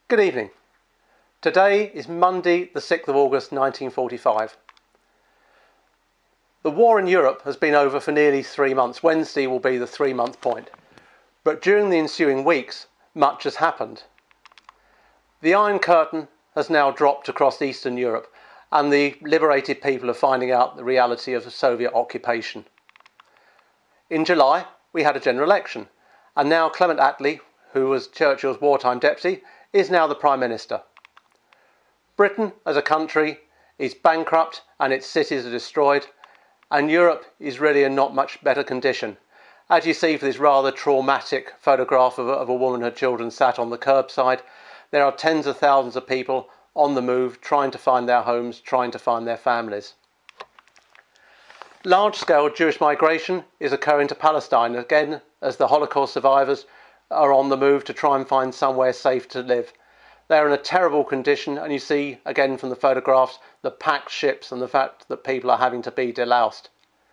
Good evening. Today is Monday the 6th of August 1945. The war in Europe has been over for nearly 3 months. Wednesday will be the 3-month point. But during the ensuing weeks, much has happened. The Iron Curtain has now dropped across Eastern Europe, and the liberated people are finding out the reality of the Soviet occupation. In July, we had a general election, and now Clement Attlee, who was Churchill's wartime deputy, is now the Prime Minister. Britain as a country is bankrupt and its cities are destroyed, and Europe is really in not much better condition. As you see for this rather traumatic photograph of a woman and her children sat on the curbside, there are tens of thousands of people on the move trying to find their homes, trying to find their families. Large-scale Jewish migration is occurring to Palestine, again as the Holocaust survivors are on the move to try and find somewhere safe to live. They're in a terrible condition, and you see again from the photographs the packed ships and the fact that people are having to be deloused.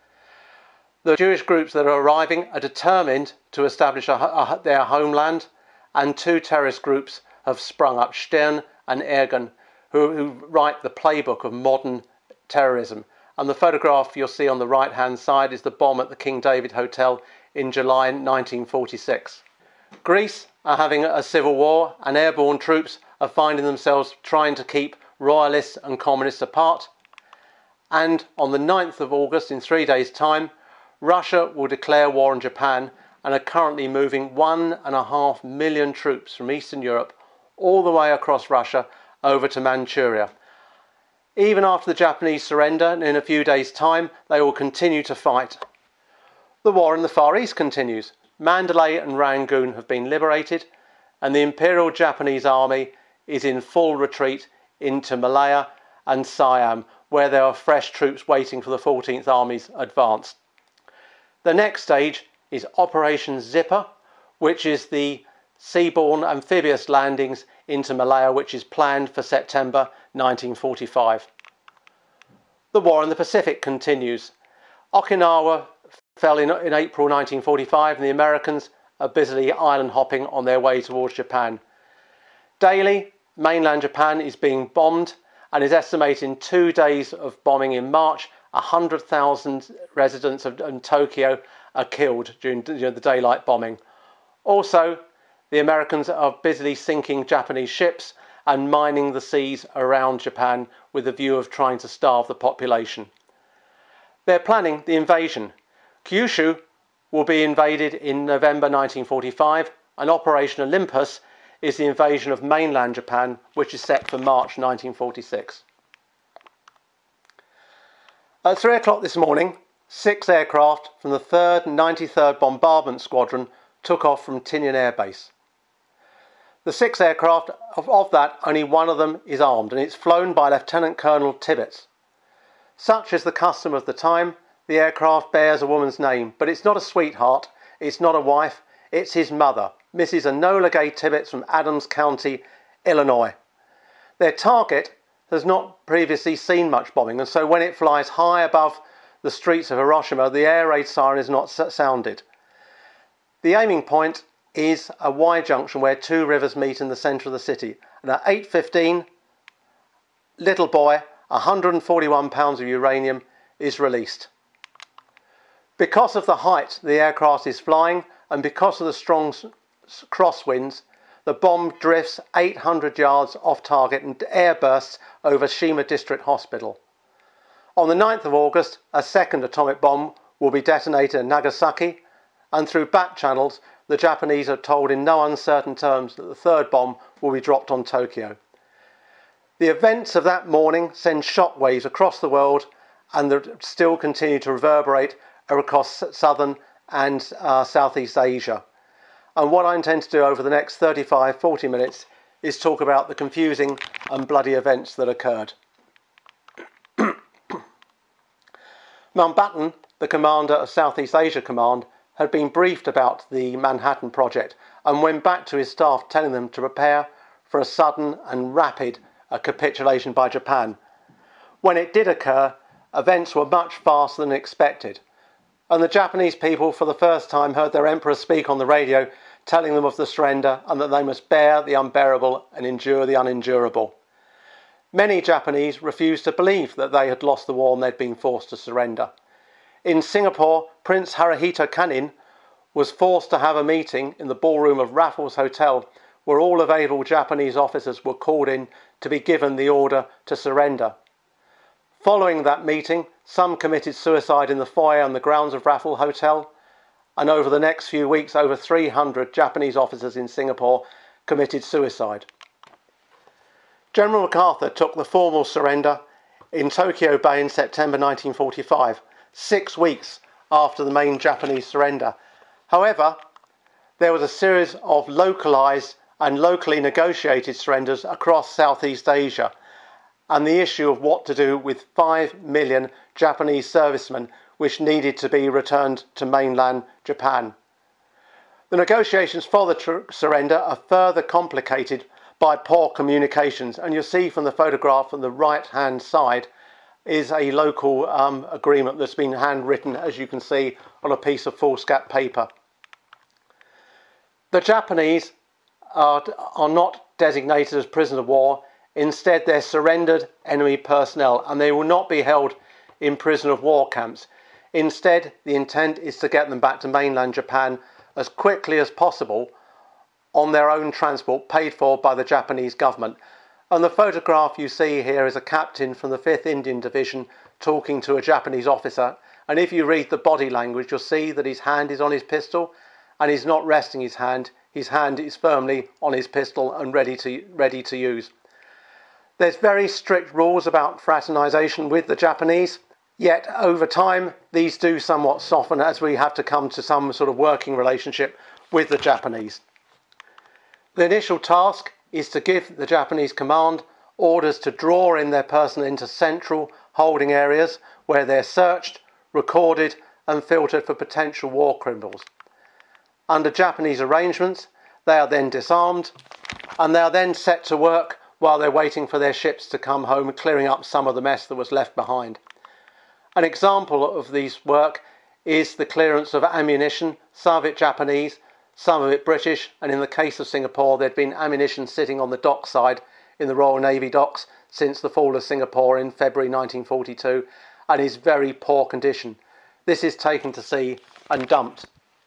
The Jewish groups that are arriving are determined to establish their homeland, and 2 terrorist groups have sprung up, Stern and Ergen, who write the playbook of modern terrorism. And the photograph you'll see on the right hand side is the bomb at the King David Hotel in July 1946. Greece are having a civil war, and airborne troops are finding themselves trying to keep royalists and communists apart. And on the 9th of August, in 3 days' time, Russia will declare war on Japan and are currently moving 1.5 million troops from Eastern Europe all the way across Russia over to Manchuria. Even after the Japanese surrender, and in a few days' time, they will continue to fight. The war in the Far East continues. Mandalay and Rangoon have been liberated, and the Imperial Japanese Army is in full retreat into Malaya and Siam, where there are fresh troops waiting for the 14th Army's advance. The next stage is Operation Zipper, which is the seaborne amphibious landings into Malaya, which is planned for September 1945. The war in the Pacific continues. Okinawa fell in April 1945, and the Americans are busily island hopping on their way towards Japan. Daily, mainland Japan is being bombed, and is estimated in 2 days of bombing in March, 100,000 residents of Tokyo are killed during the daylight bombing. Also, the Americans are busily sinking Japanese ships and mining the seas around Japan with the view of trying to starve the population. They're planning the invasion. Kyushu will be invaded in November 1945, and Operation Olympus is the invasion of mainland Japan, which is set for March 1946. At 3 o'clock this morning, 6 aircraft from the 3rd and 93rd Bombardment Squadron took off from Tinian Air Base. The 6 aircraft, of that, only one of them is armed, and it's flown by Lieutenant Colonel Tibbets. Such is the custom of the time. The aircraft bears a woman's name, but it's not a sweetheart, it's not a wife, it's his mother, Mrs. Enola Gay Tibbets from Adams County, Illinois. Their target has not previously seen much bombing, and so when it flies high above the streets of Hiroshima, the air raid siren is not sounded. The aiming point is a Y junction where 2 rivers meet in the centre of the city, and at 8:15, little boy, 141 pounds of uranium is released. Because of the height the aircraft is flying, and because of the strong crosswinds, the bomb drifts 800 yards off target and airbursts over Shima District Hospital. On the 9th of August, a second atomic bomb will be detonated in Nagasaki, and through back channels, the Japanese are told in no uncertain terms that the 3rd bomb will be dropped on Tokyo. The events of that morning send shockwaves across the world, and they still continue to reverberate across southern and Southeast Asia. And what I intend to do over the next 35-40 minutes is talk about the confusing and bloody events that occurred. Mountbatten, the commander of Southeast Asia Command, had been briefed about the Manhattan Project and went back to his staff telling them to prepare for a sudden and rapid capitulation by Japan. When it did occur, events were much faster than expected, and the Japanese people for the first time heard their emperor speak on the radio telling them of the surrender and that they must bear the unbearable and endure the unendurable. Many Japanese refused to believe that they had lost the war and they'd been forced to surrender. In Singapore, Prince Haruhito Kanin was forced to have a meeting in the ballroom of Raffles Hotel where all available Japanese officers were called in to be given the order to surrender. Following that meeting, some committed suicide in the foyer on the grounds of Raffles Hotel, and over the next few weeks, over 300 Japanese officers in Singapore committed suicide. General MacArthur took the formal surrender in Tokyo Bay in September 1945, 6 weeks after the main Japanese surrender. However, there was a series of localised and locally negotiated surrenders across Southeast Asia, and the issue of what to do with 5 million Japanese servicemen which needed to be returned to mainland Japan. The negotiations for the surrender are further complicated by poor communications, and you'll see from the photograph on the right hand side is a local agreement that's been handwritten, as you can see, on a piece of foolscap paper. The Japanese are not designated as prisoners of war. Instead, they're surrendered enemy personnel, and they will not be held in prisoner of war camps. Instead, the intent is to get them back to mainland Japan as quickly as possible on their own transport paid for by the Japanese government. And the photograph you see here is a captain from the 5th Indian Division talking to a Japanese officer. And if you read the body language, you'll see that his hand is on his pistol and he's not resting his hand. His hand is firmly on his pistol and ready to use. There's very strict rules about fraternisation with the Japanese, yet over time these do somewhat soften as we have to come to some sort of working relationship with the Japanese. The initial task is to give the Japanese command orders to draw in their personnel into central holding areas where they're searched, recorded and filtered for potential war criminals. Under Japanese arrangements, they are then disarmed and they are then set to work while they're waiting for their ships to come home, clearing up some of the mess that was left behind. An example of this work is the clearance of ammunition, some of it Japanese, some of it British, and in the case of Singapore there'd been ammunition sitting on the dockside in the Royal Navy docks since the fall of Singapore in February 1942 and is very poor condition. This is taken to sea and dumped.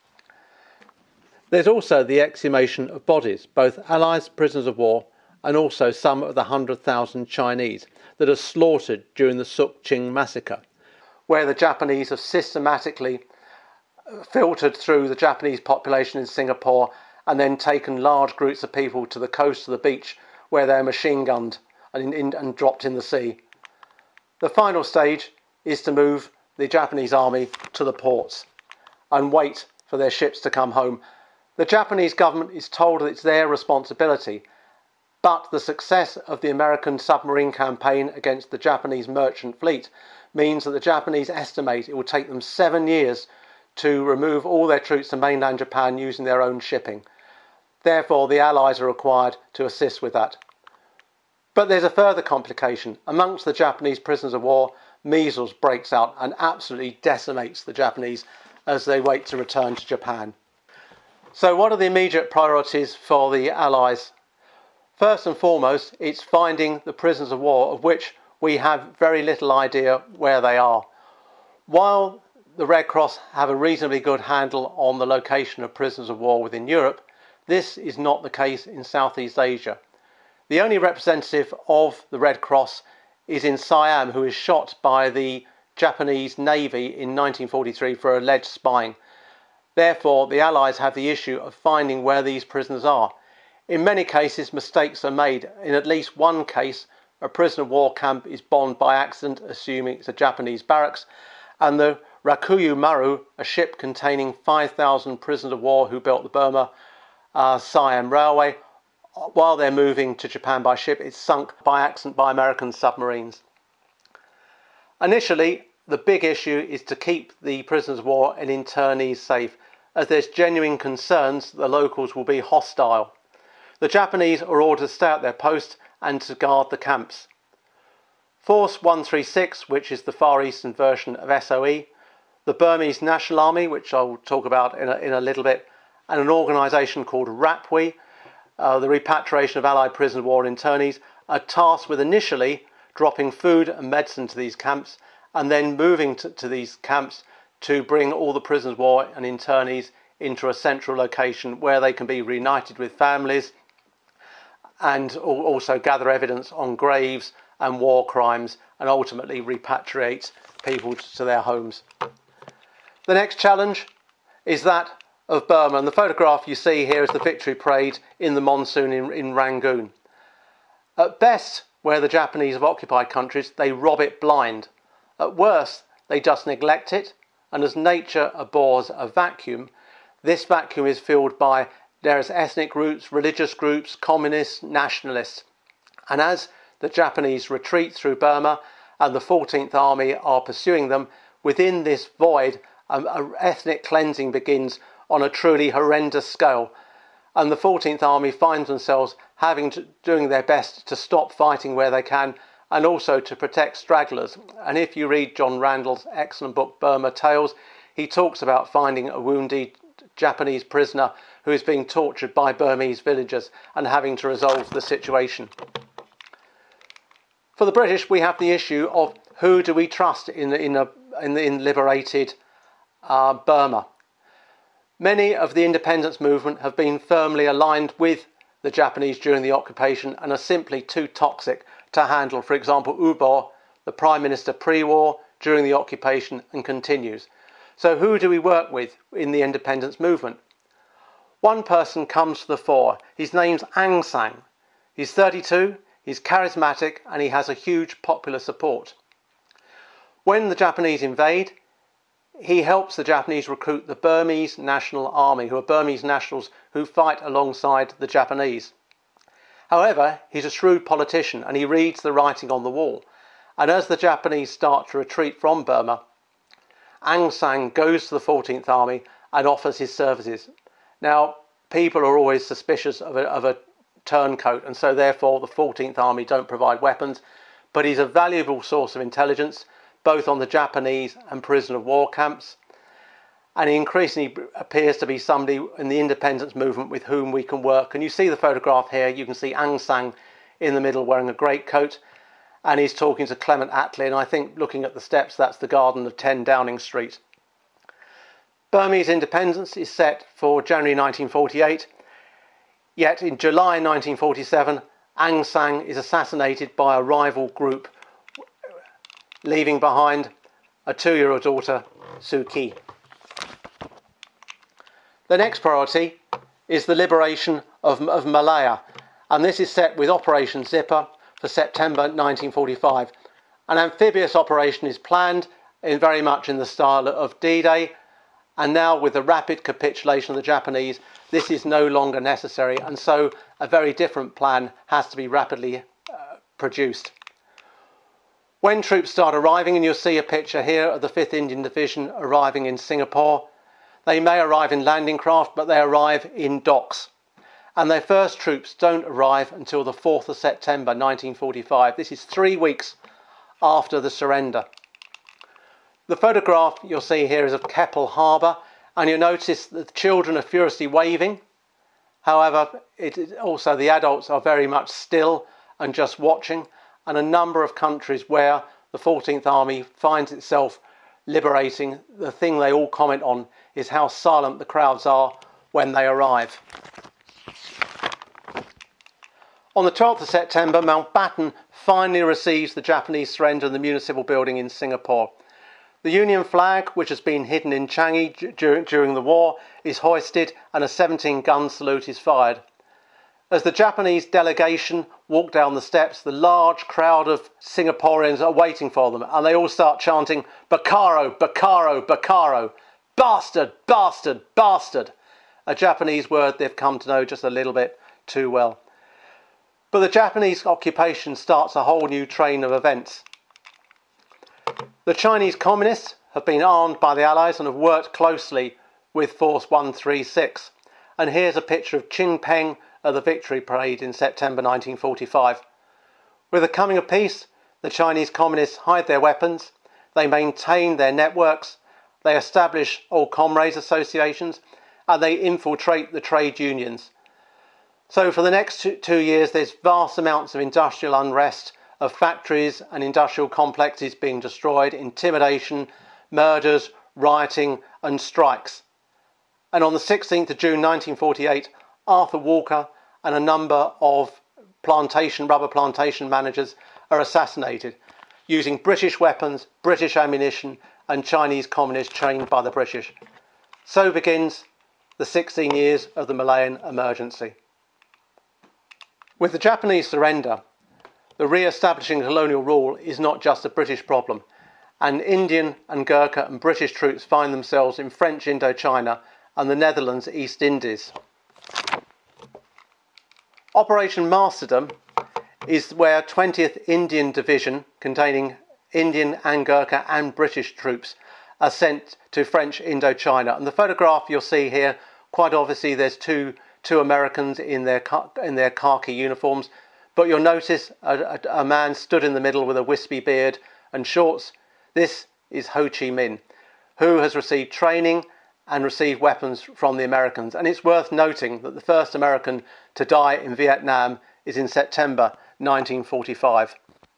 There's also the exhumation of bodies, both Allies prisoners of war and also some of the 100,000 Chinese that are slaughtered during the Sukching massacre, where the Japanese have systematically filtered through the Japanese population in Singapore and then taken large groups of people to the coast of the beach where they're machine gunned and dropped in the sea. The final stage is to move the Japanese army to the ports and wait for their ships to come home. The Japanese government is told that it's their responsibility, but the success of the American submarine campaign against the Japanese merchant fleet means that the Japanese estimate it will take them 7 years to remove all their troops to mainland Japan using their own shipping. Therefore, the Allies are required to assist with that. But there's a further complication. Amongst the Japanese prisoners of war, measles breaks out and absolutely decimates the Japanese as they wait to return to Japan. So what are the immediate priorities for the Allies? First and foremost, it's finding the prisoners of war, of which we have very little idea where they are. While the Red Cross have a reasonably good handle on the location of prisoners of war within Europe, this is not the case in Southeast Asia. The only representative of the Red Cross is in Siam, who is shot by the Japanese Navy in 1943 for alleged spying. Therefore, the Allies have the issue of finding where these prisoners are. In many cases, mistakes are made. In at least one case, a prisoner of war camp is bombed by accident, assuming it's a Japanese barracks, and the Rakuyu Maru, a ship containing 5,000 prisoners of war who built the Burma Siam Railway, while they're moving to Japan by ship, it's sunk by accident by American submarines. Initially, the big issue is to keep the prisoners of war and internees safe, as there's genuine concerns that the locals will be hostile. The Japanese are ordered to stay at their post and to guard the camps. Force 136, which is the Far Eastern version of SOE, the Burmese National Army, which I'll talk about in a little bit, and an organisation called RAPWE, the repatriation of Allied prisoner of war and internees, are tasked with initially dropping food and medicine to these camps and then moving to these camps to bring all the prisoners of war and internees into a central location where they can be reunited with families and also gather evidence on graves and war crimes and ultimately repatriate people to their homes. The next challenge is that of Burma, and the photograph you see here is the victory parade in the monsoon in Rangoon. At best, where the Japanese have occupied countries, they rob it blind. At worst, they just neglect it, and as nature abhors a vacuum, this vacuum is filled by various ethnic groups, religious groups, communists, nationalists. And as the Japanese retreat through Burma and the 14th Army are pursuing them, within this void, ethnic cleansing begins on a truly horrendous scale. And the 14th Army finds themselves doing their best to stop fighting where they can and also to protect stragglers. And if you read John Randall's excellent book Burma Tales, he talks about finding a wounded Japanese prisoner who is being tortured by Burmese villagers and having to resolve the situation. For the British, we have the issue of who do we trust in liberated Burma. Many of the independence movement have been firmly aligned with the Japanese during the occupation and are simply too toxic to handle. For example, Ubo, the Prime Minister pre-war, during the occupation and continues. So who do we work with in the independence movement? One person comes to the fore. His name's Aung San. He's 32, he's charismatic and he has a huge popular support. When the Japanese invade, he helps the Japanese recruit the Burmese National Army, who are Burmese nationals who fight alongside the Japanese. However, he's a shrewd politician and he reads the writing on the wall. And as the Japanese start to retreat from Burma, Aung San goes to the 14th Army and offers his services. Now, people are always suspicious of a turncoat, and so therefore the 14th Army don't provide weapons, but he's a valuable source of intelligence, both on the Japanese and prisoner of war camps. And he increasingly appears to be somebody in the independence movement with whom we can work. And you see the photograph here, you can see Aung San in the middle wearing a greatcoat, and he's talking to Clement Attlee, and I think looking at the steps, that's the garden of 10 Downing Street. Burmese independence is set for January 1948, yet in July 1947, Aung San is assassinated by a rival group, leaving behind a 2-year-old daughter, Suu Kyi. The next priority is the liberation of Malaya, and this is set with Operation Zipper for September 1945. An amphibious operation is planned very much in the style of D-Day, and now with the rapid capitulation of the Japanese, this is no longer necessary, and so a very different plan has to be rapidly produced. When troops start arriving, and you'll see a picture here of the 5th Indian Division arriving in Singapore, they may arrive in landing craft, but they arrive in docks. And their first troops don't arrive until the 4th of September 1945. This is 3 weeks after the surrender. The photograph you'll see here is of Keppel Harbour, and you'll notice that the children are furiously waving. However, also the adults are very much still and just watching, and a number of countries where the 14th Army finds itself liberating, the thing they all comment on is how silent the crowds are when they arrive. On the 12th of September, Mountbatten finally receives the Japanese surrender in the Municipal Building in Singapore. The Union flag, which has been hidden in Changi during the war, is hoisted and a 17-gun salute is fired. As the Japanese delegation walk down the steps, the large crowd of Singaporeans are waiting for them, and they all start chanting, "Bakaro, Bakaro, Bakaro, bastard, bastard, bastard," a Japanese word they've come to know just a little bit too well. But the Japanese occupation starts a whole new train of events. The Chinese communists have been armed by the Allies and have worked closely with Force 136. And here's a picture of Chin Peng at the Victory Parade in September 1945. With the coming of peace, the Chinese communists hide their weapons, they maintain their networks, they establish old comrades associations, and they infiltrate the trade unions. So for the next 2 years, there's vast amounts of industrial unrest, of factories and industrial complexes being destroyed, intimidation, murders, rioting and strikes. And on the 16th of June 1948, Arthur Walker and a number of rubber plantation managers are assassinated using British weapons, British ammunition and Chinese communists trained by the British. So begins the 16 years of the Malayan emergency. With the Japanese surrender, the re-establishing colonial rule is not just a British problem, and Indian and Gurkha and British troops find themselves in French Indo-China and the Netherlands East Indies. Operation Martyrdom is where 20th Indian Division, containing Indian and Gurkha and British troops, are sent to French Indo-China. And the photograph you'll see here, quite obviously there's two Americans in their khaki uniforms, but you'll notice a man stood in the middle with a wispy beard and shorts. This is Ho Chi Minh, who has received training and received weapons from the Americans. And it's worth noting that the first American to die in Vietnam is in September 1945.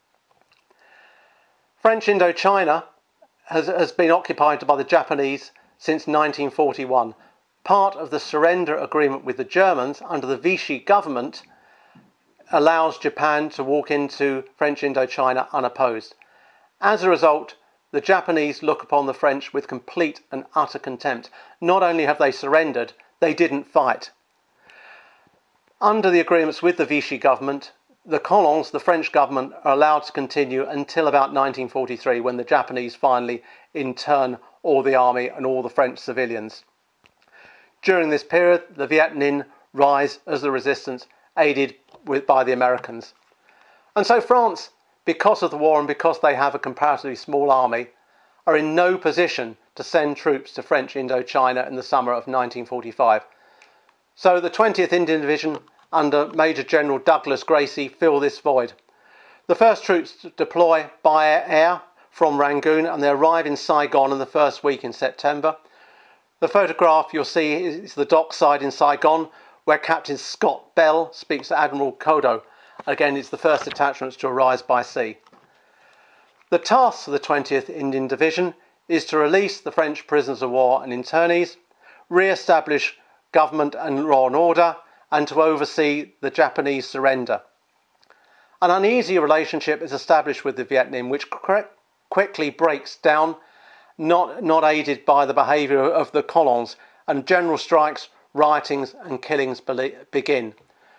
French Indochina has been occupied by the Japanese since 1941. Part of the surrender agreement with the Germans under the Vichy government allows Japan to walk into French Indochina unopposed. As a result, the Japanese look upon the French with complete and utter contempt. Not only have they surrendered, they didn't fight. Under the agreements with the Vichy government, the colons, the French government, are allowed to continue until about 1943, when the Japanese finally intern all the army and all the French civilians. During this period, the Viet Minh rise as the resistance, aided by the Americans. And so France, because of the war and because they have a comparatively small army, are in no position to send troops to French Indochina in the summer of 1945. So the 20th Indian Division under Major General Douglas Gracie fill this void. The first troops deploy by air from Rangoon, and they arrive in Saigon in the first week in September. The photograph you'll see is the dockside in Saigon, where Captain Scott Bell speaks to Admiral Kodo. Again, it's the first detachments to arise by sea. The task of the 20th Indian Division is to release the French prisoners of war and internees, re-establish government and law and order, and to oversee the Japanese surrender. An uneasy relationship is established with the Viet Minh, which quickly breaks down, not aided by the behaviour of the colons, and general strikes, riotings and killings begin.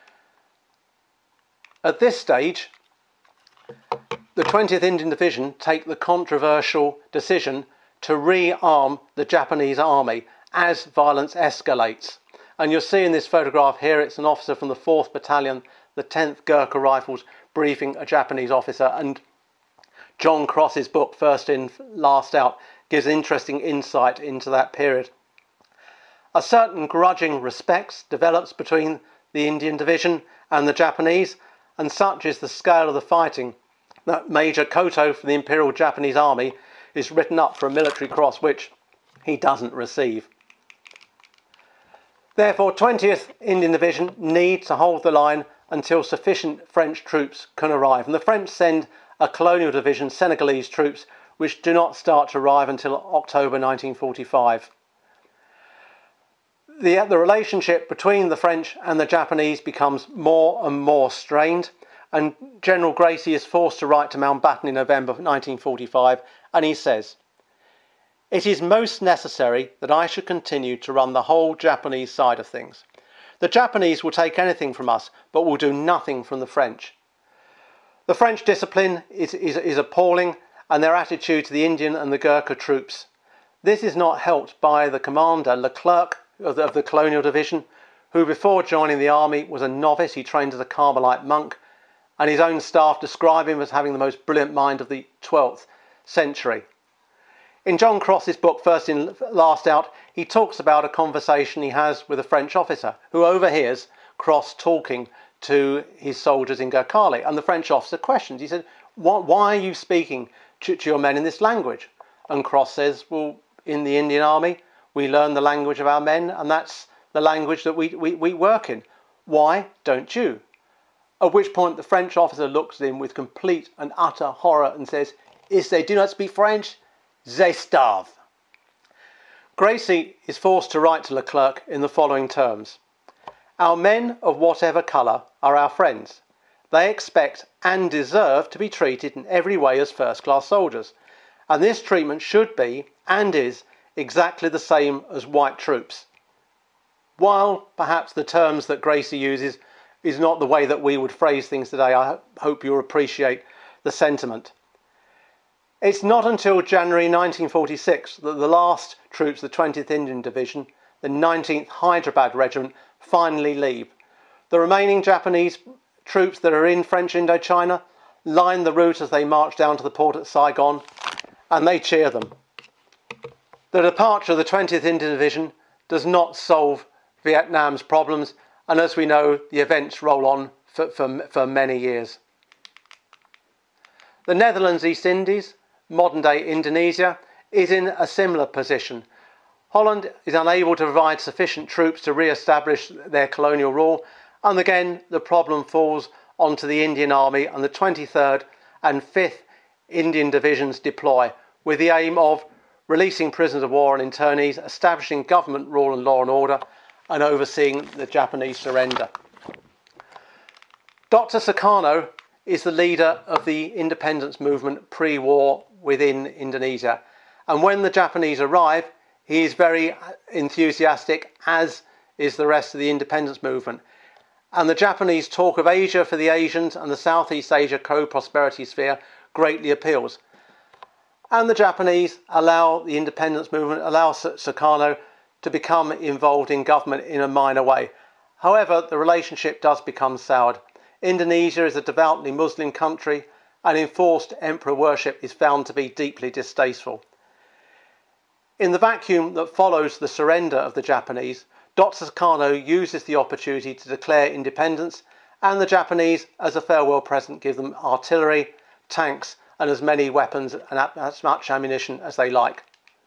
At this stage, the 20th Indian Division take the controversial decision to rearm the Japanese army as violence escalates. And you'll see in this photograph here, it's an officer from the 4th Battalion, the 10th Gurkha Rifles, briefing a Japanese officer. And John Cross's book, First In, Last Out, gives interesting insight into that period. A certain grudging respect develops between the Indian Division and the Japanese, and such is the scale of the fighting that Major Koto from the Imperial Japanese Army is written up for a military cross, which he doesn't receive. Therefore, 20th Indian Division need to hold the line until sufficient French troops can arrive. And the French send a colonial division, Senegalese troops, which do not start to arrive until October 1945. The relationship between the French and the Japanese becomes more and more strained, and General Gracie is forced to write to Mountbatten in November 1945, and he says, "It is most necessary that I should continue to run the whole Japanese side of things. The Japanese will take anything from us, but will do nothing from the French." The French discipline is appalling, and their attitude to the Indian and the Gurkha troops. This is not helped by the commander, Leclerc, of the colonial division, who before joining the army was a novice. He trained as a Carmelite monk, and his own staff describe him as having the most brilliant mind of the 12th century. In John Cross's book, First In, Last Out, he talks about a conversation he has with a French officer who overhears Cross talking to his soldiers in Gurkhali. And the French officer questions. He said, why are you speaking to your men in this language? And Cross says, well, in the Indian army, We learn the language of our men, and that's the language that we work in. Why don't you? At which point the French officer looks at him with complete and utter horror and says, if they do not speak French, they starve. Gracie is forced to write to Leclerc in the following terms. Our men of whatever colour are our friends. They expect and deserve to be treated in every way as first-class soldiers, and this treatment should be, and is, exactly the same as white troops. While perhaps the terms that Gracie uses is not the way that we would phrase things today, I hope you'll appreciate the sentiment. It's not until January 1946 that the last troops of the 20th Indian Division, the 19th Hyderabad Regiment, finally leave. The remaining Japanese troops that are in French Indo-China line the route as they march down to the port at Saigon, and they cheer them. The departure of the 20th Indian Division does not solve Vietnam's problems, and as we know, the events roll on for many years. The Netherlands East Indies, modern-day Indonesia, is in a similar position. Holland is unable to provide sufficient troops to re-establish their colonial rule, and again the problem falls onto the Indian Army, and the 23rd and 5th Indian Divisions deploy with the aim of releasing prisoners of war and internees, establishing government rule and law and order, and overseeing the Japanese surrender. Dr. Sukarno is the leader of the independence movement pre-war within Indonesia, and when the Japanese arrive, he is very enthusiastic, as is the rest of the independence movement. And the Japanese talk of Asia for the Asians and the Southeast Asia co-prosperity sphere greatly appeals. And the Japanese allow the independence movement, allow Sukarno to become involved in government in a minor way. However, the relationship does become soured. Indonesia is a devoutly Muslim country, and enforced emperor worship is found to be deeply distasteful. In the vacuum that follows the surrender of the Japanese, Dr. Sukarno uses the opportunity to declare independence, and the Japanese, as a farewell present, give them artillery, tanks, and as many weapons and as much ammunition as they like.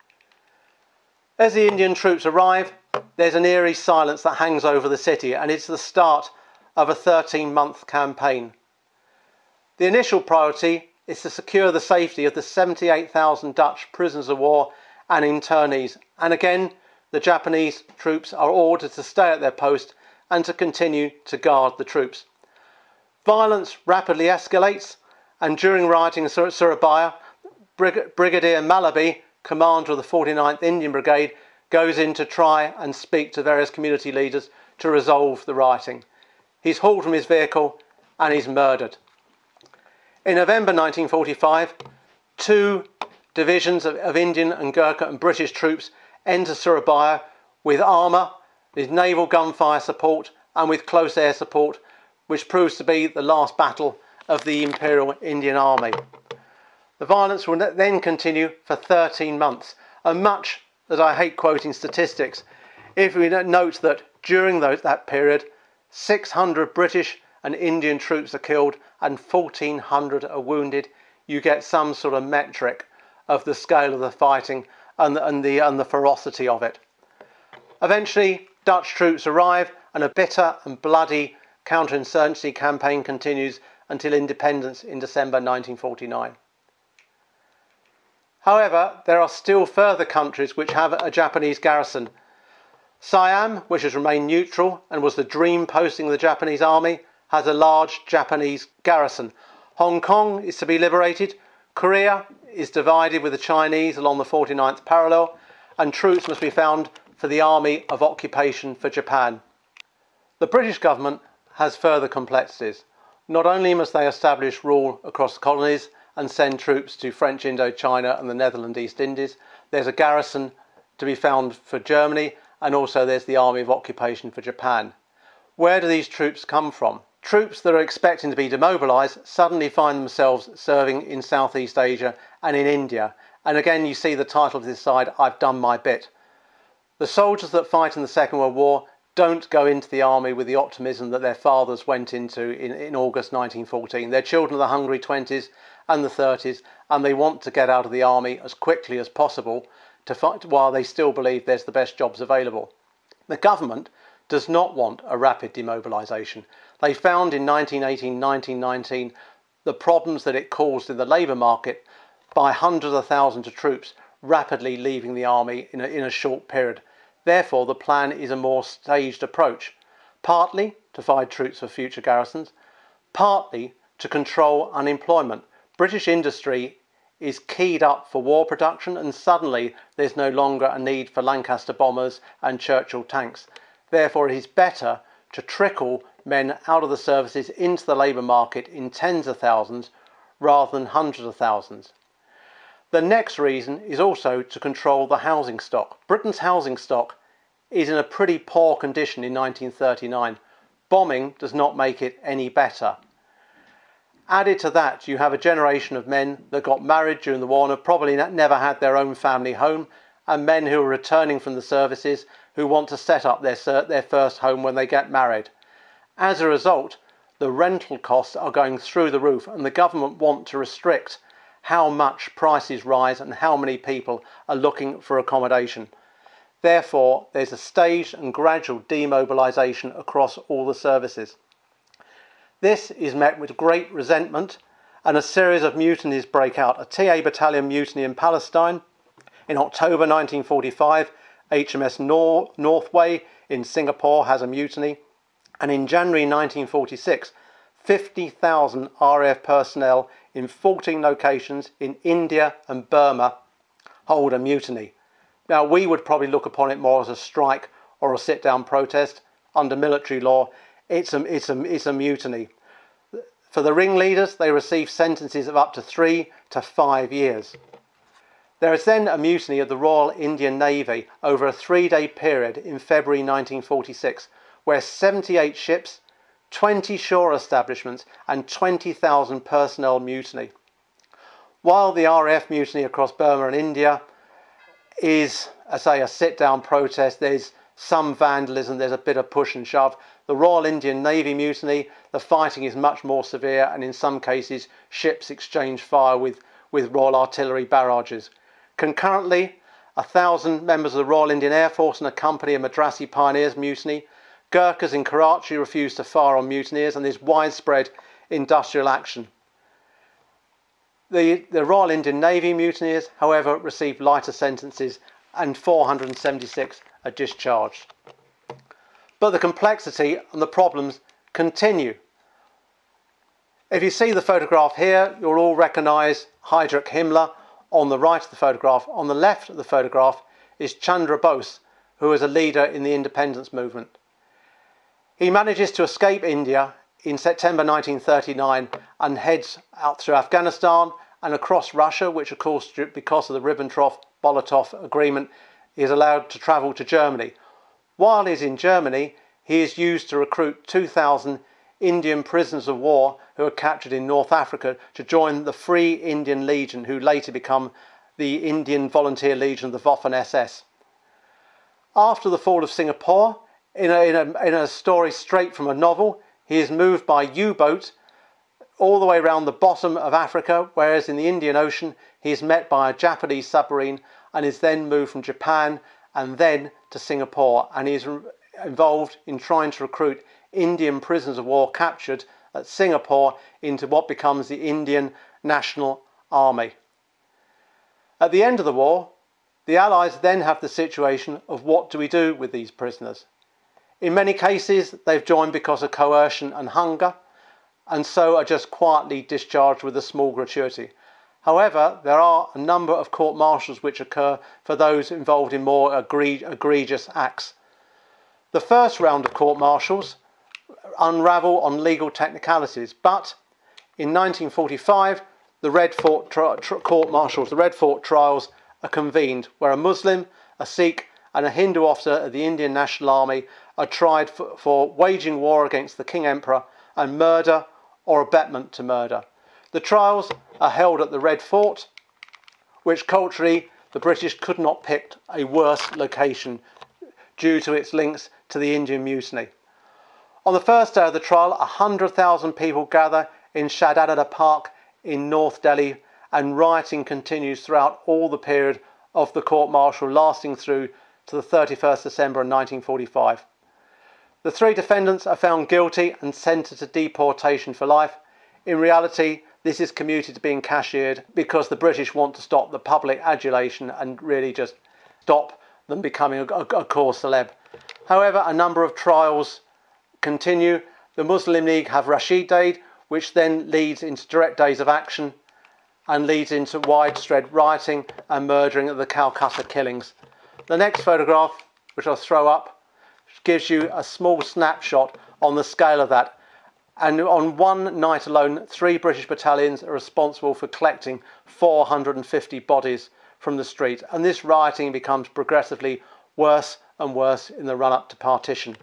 As the Indian troops arrive, there's an eerie silence that hangs over the city, and it's the start of a 13-month campaign. The initial priority is to secure the safety of the 78,000 Dutch prisoners of war and internees, and again the Japanese troops are ordered to stay at their post and to continue to guard the troops. Violence rapidly escalates, and during rioting in Surabaya, Brigadier Malaby, commander of the 49th Indian Brigade, goes in to try and speak to various community leaders to resolve the rioting. He's hauled from his vehicle and he's murdered. In November 1945, two divisions of Indian and Gurkha and British troops enter Surabaya with armour, with naval gunfire support and with close air support, which proves to be the last battle of the Imperial Indian Army. The violence will then continue for 13 months, and much as I hate quoting statistics, if we note that during that period 600 British and Indian troops are killed and 1,400 are wounded, you get some sort of metric of the scale of the fighting and the ferocity of it. Eventually, Dutch troops arrive, and a bitter and bloody counterinsurgency campaign continues until independence in December 1949. However, there are still further countries which have a Japanese garrison. Siam, which has remained neutral and was the dream posting of the Japanese army, has a large Japanese garrison. Hong Kong is to be liberated. Korea is divided with the Chinese along the 49th parallel, and troops must be found for the Army of Occupation for Japan. The British government has further complexities. Not only must they establish rule across the colonies and send troops to French Indo-China and the Netherlands East Indies, there's a garrison to be found for Germany, and also there's the Army of Occupation for Japan. Where do these troops come from? Troops that are expecting to be demobilised suddenly find themselves serving in Southeast Asia and in India. And again, you see the title of this slide, I've done my bit. The soldiers that fight in the Second World War don't go into the army with the optimism that their fathers went into in August 1914. They're children of the hungry 20s and the 30s, and they want to get out of the army as quickly as possible to fight while they still believe there's the best jobs available. The government does not want a rapid demobilisation. They found in 1918-1919 the problems that it caused in the labour market by hundreds of thousands of troops rapidly leaving the army in a short period. Therefore, the plan is a more staged approach, partly to find troops for future garrisons, partly to control unemployment. British industry is keyed up for war production, and suddenly there's no longer a need for Lancaster bombers and Churchill tanks. Therefore, it is better to trickle men out of the services into the labour market in tens of thousands rather than hundreds of thousands. The next reason is also to control the housing stock. Britain's housing stock is in a pretty poor condition in 1939. Bombing does not make it any better. Added to that, you have a generation of men that got married during the war and have probably never had their own family home, and men who are returning from the services who want to set up their first home when they get married. As a result, the rental costs are going through the roof, and the government want to restrict how much prices rise and how many people are looking for accommodation. Therefore, there's a staged and gradual demobilisation across all the services. This is met with great resentment, and a series of mutinies break out. A TA battalion mutiny in Palestine. In October 1945, HMS Northway in Singapore has a mutiny. And in January 1946, 50,000 RAF personnel in 14 locations in India and Burma hold a mutiny. Now, we would probably look upon it more as a strike or a sit-down protest. Under military law, it's a mutiny. For the ringleaders, they receive sentences of up to 3 to 5 years. There is then a mutiny of the Royal Indian Navy over a 3-day period in February 1946, where 78 ships, 20 shore establishments and 20,000 personnel mutiny. While the RAF mutiny across Burma and India is, I say, a sit-down protest, there's some vandalism, there's a bit of push and shove. The Royal Indian Navy mutiny, the fighting is much more severe, and in some cases ships exchange fire with Royal Artillery barrages. Concurrently, 1,000 members of the Royal Indian Air Force and a company of Madrasi pioneers mutiny. Gurkhas in Karachi refuse to fire on mutineers, and there's widespread industrial action. The Royal Indian Navy mutineers, however, received lighter sentences, and 476 are discharged. But the complexity and the problems continue. If you see the photograph here, you'll all recognise Heinrich Himmler on the right of the photograph. On the left of the photograph is Chandra Bose, who was a leader in the independence movement. He manages to escape India in September 1939 and heads out through Afghanistan and across Russia, which of course, because of the Ribbentrop-Molotov agreement, is allowed to travel to Germany. While he's in Germany, he is used to recruit 2,000 Indian prisoners of war who were captured in North Africa to join the Free Indian Legion, who later become the Indian Volunteer Legion of the Waffen-SS. After the fall of Singapore, in a story straight from a novel, he is moved by U-boat all the way around the bottom of Africa, whereas in the Indian Ocean he is met by a Japanese submarine and is then moved from Japan and then to Singapore, and he is involved in trying to recruit Indian prisoners of war captured at Singapore into what becomes the Indian National Army. At the end of the war, the Allies then have the situation of what do we do with these prisoners? In many cases, they've joined because of coercion and hunger, and so are just quietly discharged with a small gratuity. However, there are a number of court-martials which occur for those involved in more egregious acts. The first round of court-martials unravel on legal technicalities, but in 1945, the Red Fort court-martials, the Red Fort trials are convened, where a Muslim, a Sikh and a Hindu officer of the Indian National Army are tried for waging war against the King Emperor and murder or abetment to murder. The trials are held at the Red Fort, which culturally the British could not pick a worse location due to its links to the Indian Mutiny. On the first day of the trial, 100,000 people gather in Shahdadada Park in North Delhi, and rioting continues throughout all the period of the court-martial lasting through to the 31st December 1945. The 3 defendants are found guilty and sentenced to deportation for life. In reality, this is commuted to being cashiered because the British want to stop the public adulation and really just stop them becoming a cause célèbre. However, a number of trials continue. The Muslim League have Rashid Day, which then leads into direct days of action and leads into widespread rioting and murdering of the Calcutta killings. The next photograph, which I'll throw up, gives you a small snapshot on the scale of that. And on one night alone, 3 British battalions are responsible for collecting 450 bodies from the street. And this rioting becomes progressively worse and worse in the run-up to partition.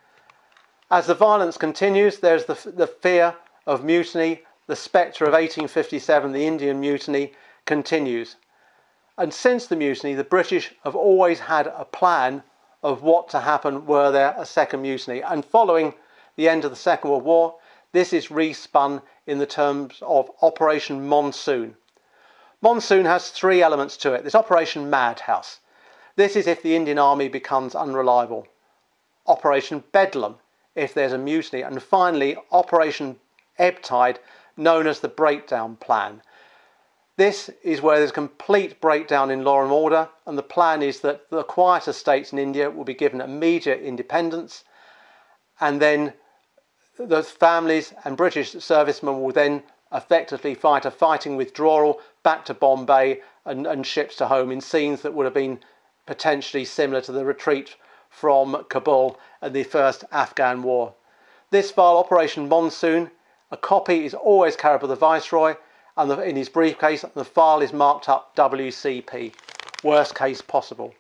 As the violence continues, there's the fear of mutiny. The spectre of 1857, the Indian Mutiny, continues. And since the mutiny, the British have always had a plan of what to happen were there a second mutiny. And following the end of the Second World War, this is respun in the terms of Operation Monsoon. Monsoon has 3 elements to it. There's Operation Madhouse. This is if the Indian Army becomes unreliable. Operation Bedlam, if there's a mutiny. And finally, Operation Ebb Tide, known as the Breakdown Plan. This is where there's complete breakdown in law and order, and the plan is that the quieter states in India will be given immediate independence, and then the families and British servicemen will then effectively fight a fighting withdrawal back to Bombay and ships to home in scenes that would have been potentially similar to the retreat from Kabul and the first Afghan war. This file, Operation Monsoon, a copy is always carried by the Viceroy and in his briefcase, and the file is marked up WCP, worst case possible.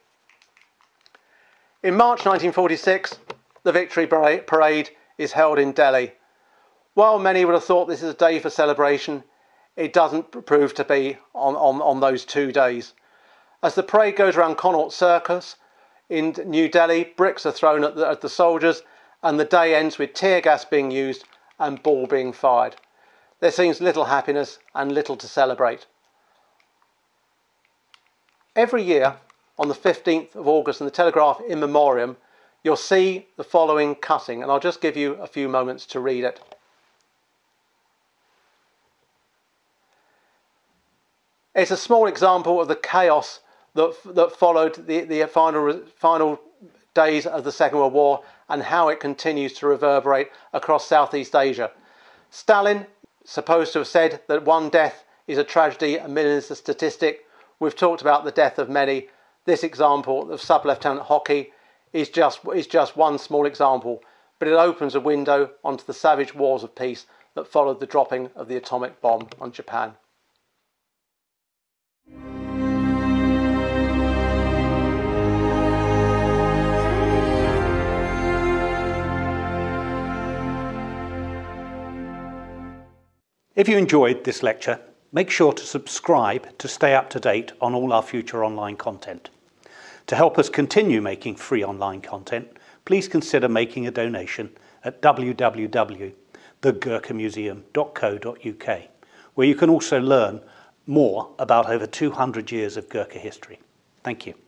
In March 1946, the Victory Parade is held in Delhi. While many would have thought this is a day for celebration, it doesn't prove to be on those 2 days. As the parade goes around Connaught Circus in New Delhi, bricks are thrown at the soldiers, and the day ends with tear gas being used and ball being fired. There seems little happiness and little to celebrate. Every year, on the 15th of August in the Telegraph in Memoriam, you'll see the following cutting, and I'll just give you a few moments to read it. It's a small example of the chaos that followed the final days of the Second World War and how it continues to reverberate across Southeast Asia. Stalin, supposed to have said that 1 death is a tragedy, a million is a statistic. We've talked about the death of many. This example of Sub-Lieutenant Hockey is just one small example, but it opens a window onto the savage wars of peace that followed the dropping of the atomic bomb on Japan. If you enjoyed this lecture, make sure to subscribe to stay up to date on all our future online content. To help us continue making free online content, please consider making a donation at www.thegurkhamuseum.co.uk, where you can also learn more about over 200 years of Gurkha history. Thank you.